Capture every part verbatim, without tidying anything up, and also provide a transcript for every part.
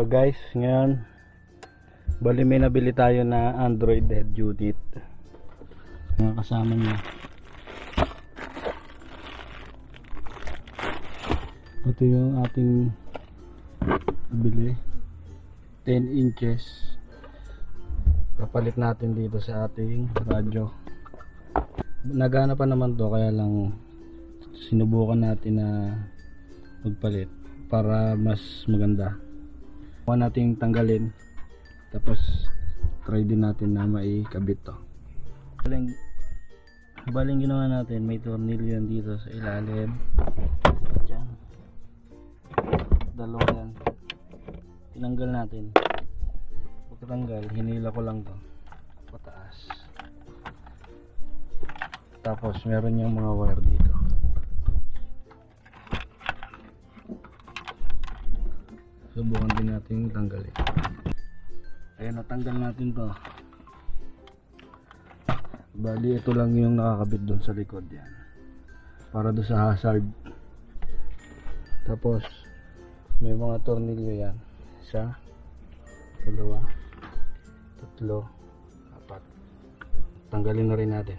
So guys, ngayon bali may nabili tayo na Android head unit. Mga kasama niya. Ito yung ating nabili. ten inches. Kapalit natin dito sa ating radyo. Nagana pa naman to, kaya lang sinubukan natin na magpalit para mas maganda. Huwag natin tanggalin, tapos try din natin na maikabit to. Baling, baling ginawa natin, may tornilyo dito sa ilalim. Diyan. Dalawa yan. Tinanggal natin. Pagkatanggal, hinila ko lang to pataas. Tapos meron yung mga wire dito. Subukan din natin tanggalin. Ayan, natanggal natin to. Bali ito lang yung nakakabit doon sa likod yan, para doon sa hazard. Tapos may mga tornilyo yan. Isa, dalawa, tatlo, apat. Tanggalin na rin natin.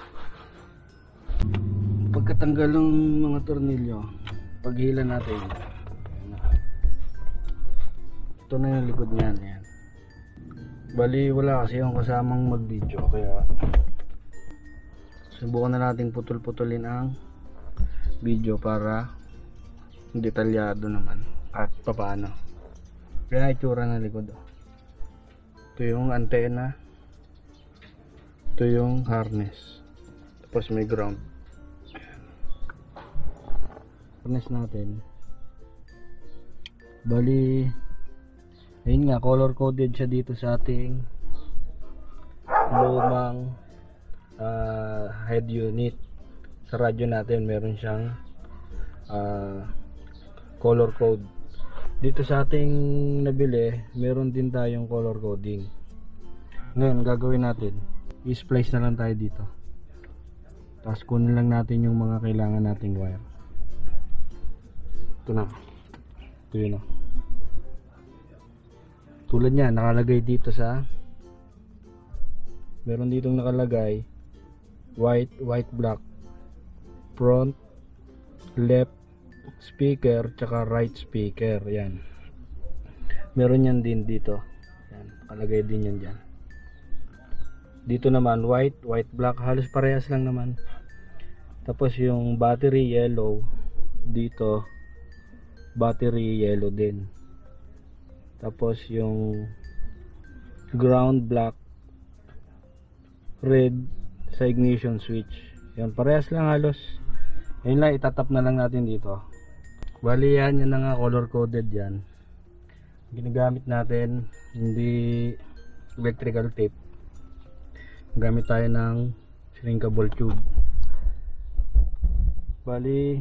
Pagkatanggal ng mga tornilyo, paghila natin, ito na yung likod niyan. Yan. Bali wala kasi yung kasamang mag video, kaya subukan na natin putol-putulin ang video para detalyado naman at papaano. Kaya itsura ng likod. Ito yung antena, ito yung harness, tapos may ground. Harness natin, bali ayun nga, color coded siya dito sa ating lumang uh, head unit. Sa radyo natin meron siyang uh, color code. Dito sa ating nabili meron din tayong color coding. Ngayon gagawin natin, i-splice na lang tayo dito, tapos kunin lang natin yung mga kailangan nating wire. Ito na, ito yun o. Tulad niya, nakalagay dito sa, meron ditong nakalagay white, white, black, front, left speaker, tsaka right speaker. Yan, meron yan din dito. Yan, nakalagay din yan dyan. Dito naman white, white, black, halos parehas lang naman. Tapos yung battery yellow, dito battery yellow din. Tapos yung ground black, red sa ignition switch. Yan, parehas lang halos. Yun lang, itatap na lang natin dito. Bali yan, yan na nga, color coded yan. Ginagamit natin, hindi electrical tape. Gamit tayo ng shrinkable tube. Bali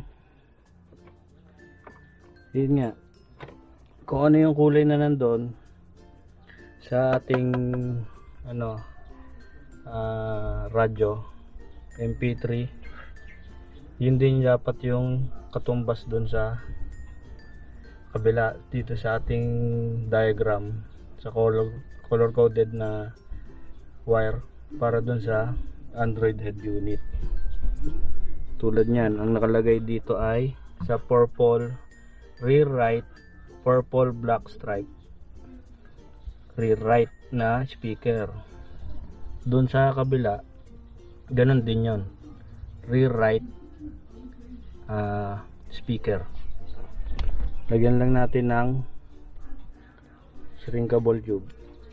yun nga, kung ano yung kulay na nandun sa ating ano uh, radyo M P three, yun din dapat yung katumbas dun sa kabila dito sa ating diagram, sa color, color coded na wire para dun sa Android head unit. Tulad nyan, ang nakalagay dito ay sa purple rear right, purple black stripe, rear right na speaker. Doon sa kabila ganun din yon, rear right uh, speaker. Lagyan lang natin ng shrinkable tube,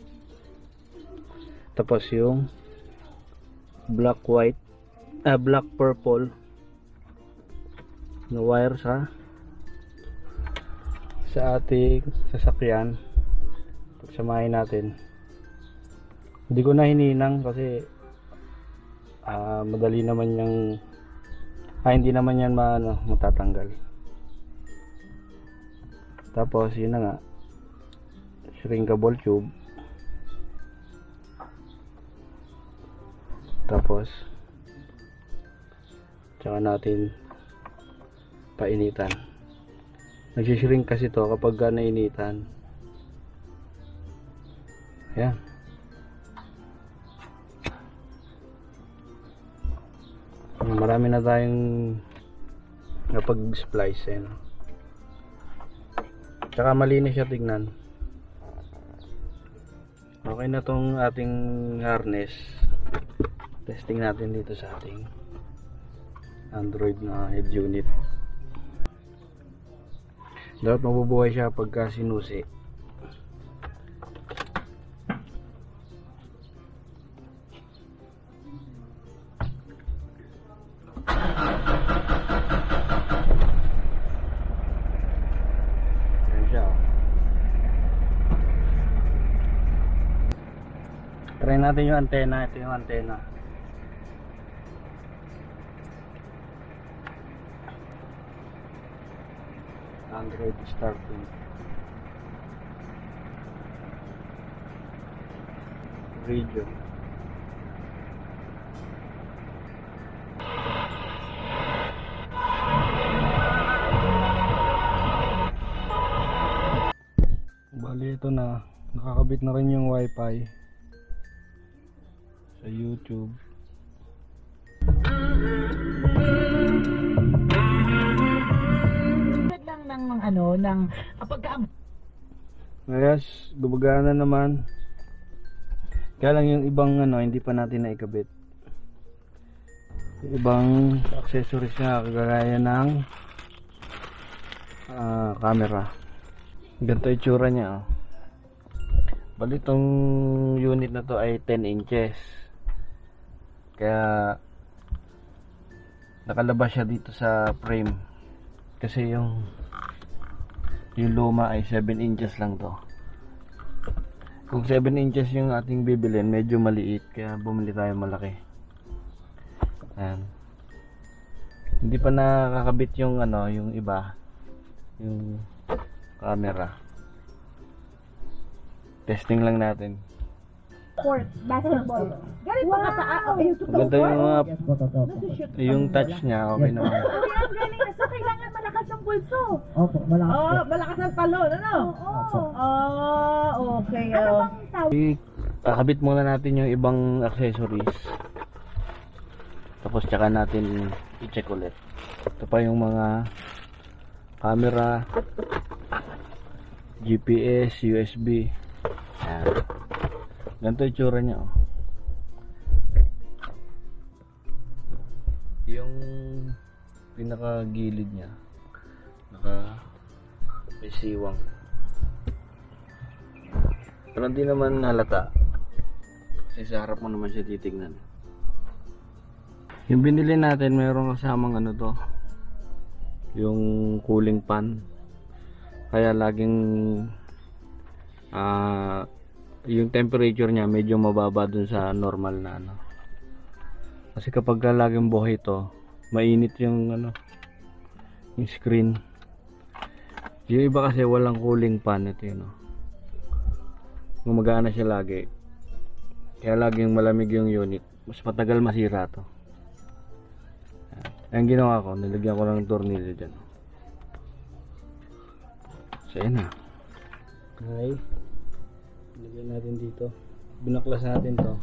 tapos yung black white ah, black purple na wire sa sa ating sasakyan. Pagsamahin natin, hindi ko na hininang kasi uh, madali naman yung ah, hindi naman yan ma, ano, matatanggal. Tapos yun na nga, shrinkable tube, tapos tsaka natin painitan. Nagsishrink kasi to kapag nainitan. Ayan. Marami na tayong napag-splice eh, no? Tsaka malinis siya tignan. Okay na tong ating harness. Testing natin dito sa ating Android na head unit. Dapat mabubuhay siya pagka sinusi. Try natin yung antena. Ito yung antena. Android starting. Radio. Bali ito na. Nakakabit na rin yung wifi sa YouTube. lang ng ano ng pagka Yes, gumagana naman. Kaya lang yung ibang ano hindi pa natin naikabit. Yung ibang accessories na kagaya ng uh, camera. Ganito yung tsura niya, oh. Bali itong unit na to ay ten inches. Kaya nakalabas siya dito sa frame. Kasi yung yung luma ay seven inches lang to. Kung seven inches yung ating bibilin, medyo maliit, kaya bumili tayo malaki. Ayan. Hindi pa nakakabit yung ano, yung iba, yung camera. Testing lang natin. court basketball. Galing wow. pa ka okay. Maganda yung mga yung touch niya, okay naman. Ang galing na so kailangan malakas ang pulso. Opo, malakas. Oh, malakas ang talon, ano? Oo. Oh, okay. Ano bang tawag? Kakabit muna natin yung ibang accessories. Tapos tsaka natin i-check ulit. Ito pa yung mga camera, G P S, U S B. Ayan. Ganito yung tsura niya, oh. Yung pinaka gilid niya naka may siwang, pero hindi naman halata kasi sa harap mo naman siya titignan. Yung binili natin mayroong kasamang ano to, yung cooling fan, kaya laging ah uh, yung temperature niya medyo mababa dun sa normal na ano. Kasi kapag laging buhay ito, mainit yung ano, yung screen. Yung iba kasi walang cooling fan, ito yun, no? Gumagana siya lagi. Kaya laging malamig yung unit. Mas matagal masira to. Ayan ginawa ko, nilagyan ko ng tornilyo dyan. So yun na. Okay. Lagyan natin dito. Binaklas natin to.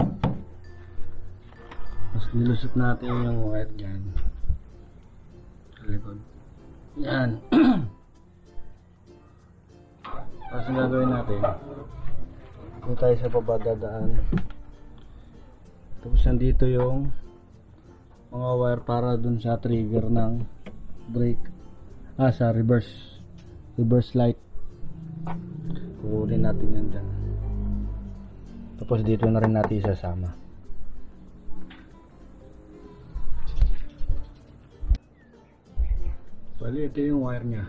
Tapos nilusot natin yung wire dyan sa likod. Yan. Tapos ang gagawin natin, dito tayo sa babadadaan. Tapos nandito yung mga wire para dun sa trigger ng brake. Ah, sa reverse reverse light. Kukunin natin yan dyan. Tapos dito na rin natin isasama. Bali, ito yung wire nya.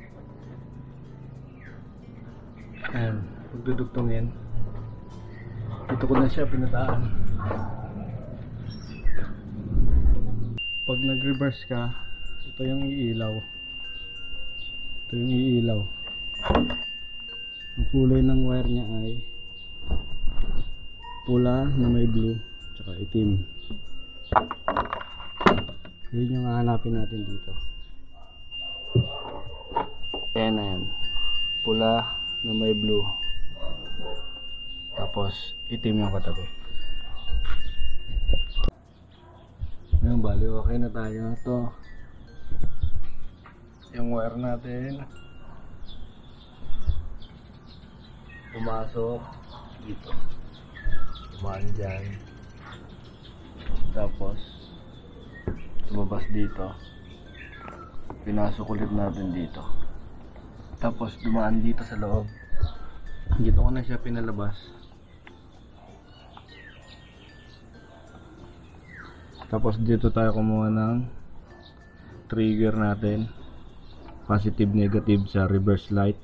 Ayan, pagdudugtongin. Dito ko na siya pinataan. Pag nag-reverse ka, ito yung iilaw. Ito yung iilaw. Ang kulay ng wire nya ay pula na may blue tsaka itim. Yun yung hahanapin natin dito. Ayan na yan, pula na may blue, tapos Tapos itim yung katabi. Ngayon bali okay na tayo. Ito yung wire natin. Pumasok dito. Tumaan dyan. Tapos lumabas dito. Pinasok ulit natin dito. Tapos dumaan dito sa loob. Dito ko na siya pinalabas. Tapos dito tayo kumuha ng trigger natin. Positive negative sa reverse light.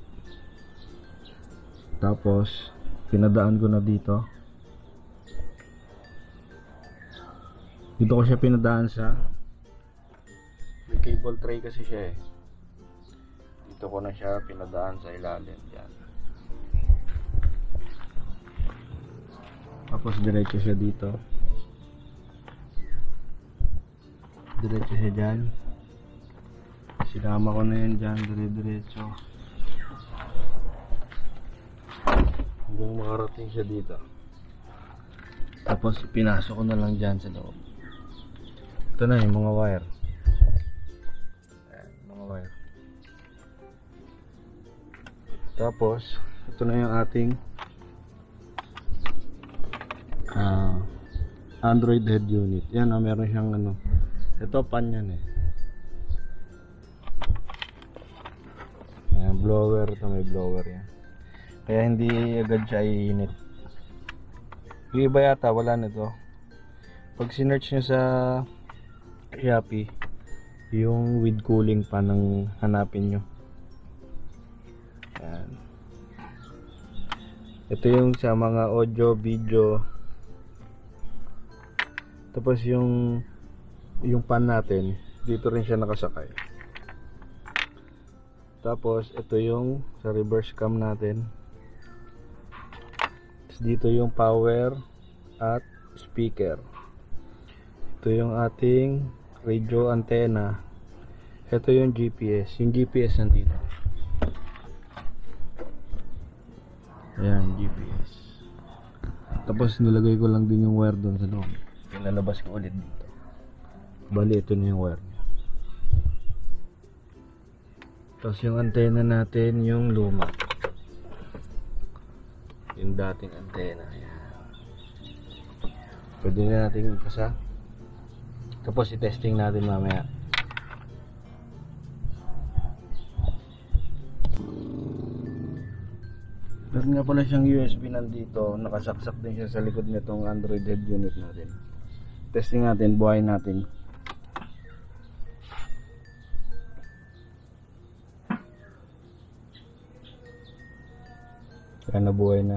Tapos pinadaan ko na dito. Dito ko siya pinadaan sa may cable tray kasi siya eh. Dito ko na siya pinadaan sa ilalim yan. Tapos diretso siya dito. Diretso siya dyan. Sinama ko na yan dyan, dire-diretso hanggang makarating siya dito. Tapos pinasok ko na lang dyan sa loob. Ito na yung mga wire. Ayan, mga wire. Tapos ito na yung ating uh, Android head unit. Yan, oh, meron siyang ano. Ito pan yan eh. Ayan, blower. Ito may blower yan. Kaya hindi agad siya iinit. Yung iba yata wala nito. Pag sinearch nyo sa Shopee, yung with cooling pan ang hanapin nyo. Ayan. Ito yung sa mga audio, video. Tapos yung yung pan natin, dito rin siya nakasakay. Tapos ito yung sa reverse cam natin. Tapos dito yung power at speaker. Ito yung ating radio antenna. Ito yung G P S. Yung G P S nandito. Ayan, G P S. Tapos nilagay ko lang din yung wire doon sa loob. Pinalabas ko ulit dito. Bali, ito na yung wire niya. Tapos yung antenna natin, yung luma. Yung dating antenna. Ayan. Pwede na natin ipasa. Tapos i-testing natin mamaya. Meron nga pala siyang U S B nandito. Nakasaksak din siya sa likod nitong Android head unit natin. Testing natin, buhayin natin. Kaya nabuhay na.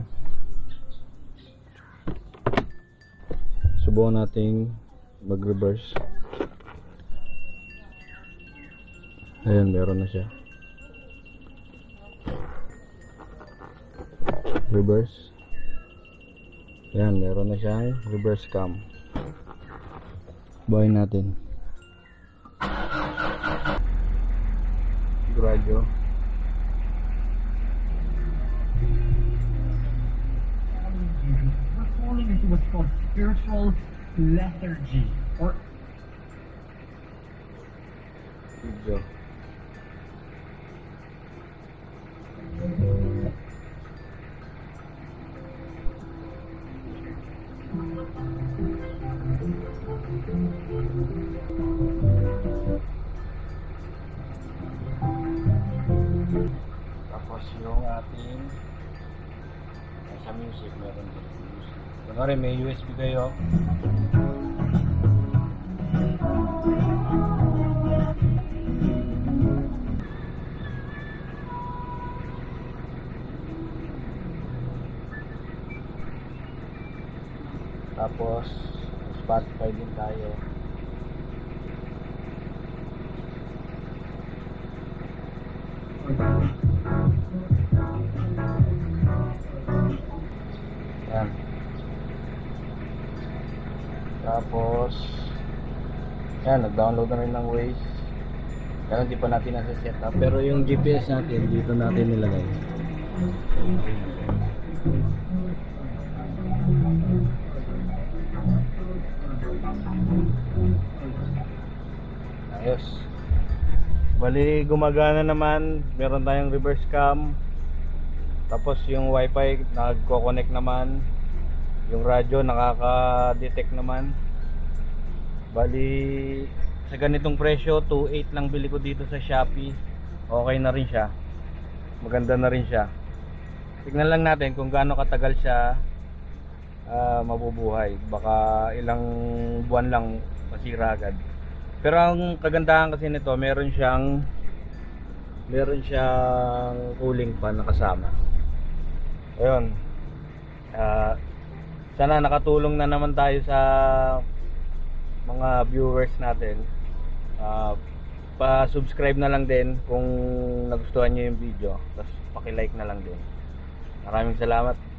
Subukan nating mag-reverse. Ayan, meron na siya. Reverse. Ayan, meron na siya. Reverse cam. Buhayin natin. Radio. We're falling into what's called spiritual lethargy, or Video. Tapos yung ating sa music meron din music. Kunwari may U S B kayo. Tapos Spotify din tayo. Yan. Tapos yan, nag-download na rin ng Waze. Pero hindi pa natin nasa setup. Pero yung G P S natin dito natin nilagay. Ayos. Bali gumagana naman, meron tayong reverse cam. Tapos yung wifi nagko-connect naman. Yung radyo nakaka-detect naman. Bali sa ganitong presyo, two point eight lang bili ko dito sa Shopee. Okay na rin siya. Maganda na rin siya. Tignan lang natin kung gaano katagal siya uh, mabubuhay. Baka ilang buwan lang masira agad. Pero ang kagandahan kasi nito, meron siyang meron siyang cooling fan na kasama. Ayun. Uh, sana nakatulong na naman tayo sa mga viewers natin. Uh, pa-subscribe na lang din kung nagustuhan nyo yung video. Tapos paki-like na lang din. Maraming salamat.